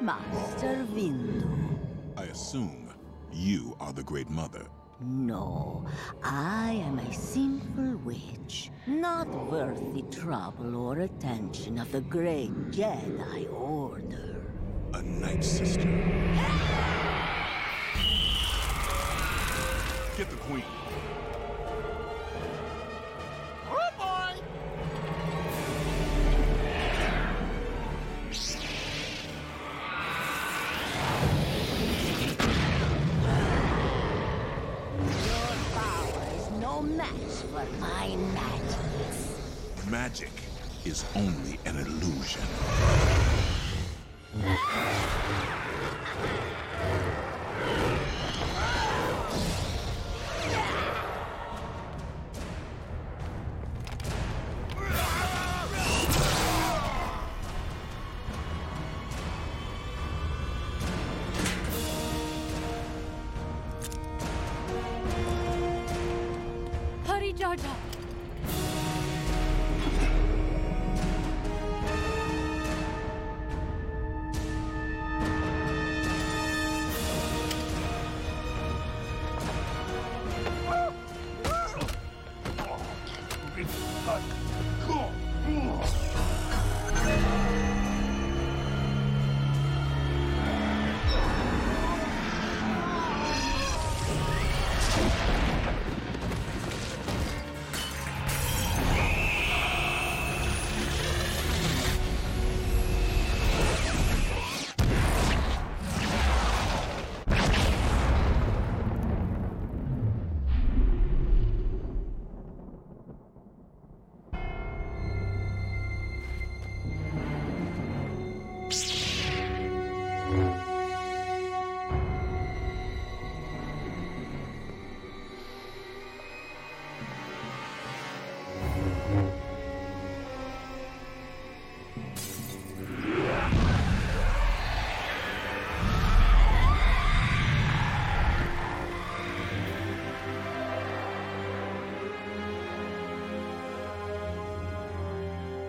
Master Windu. I assume you are the Great Mother. No, I am a simple witch, not worth the trouble or attention of the great Jedi Order. A Nightsister. Get the Queen. Oh boy! Your power is no match for my magic. Magic is only an illusion. Hurry, Jar Jar.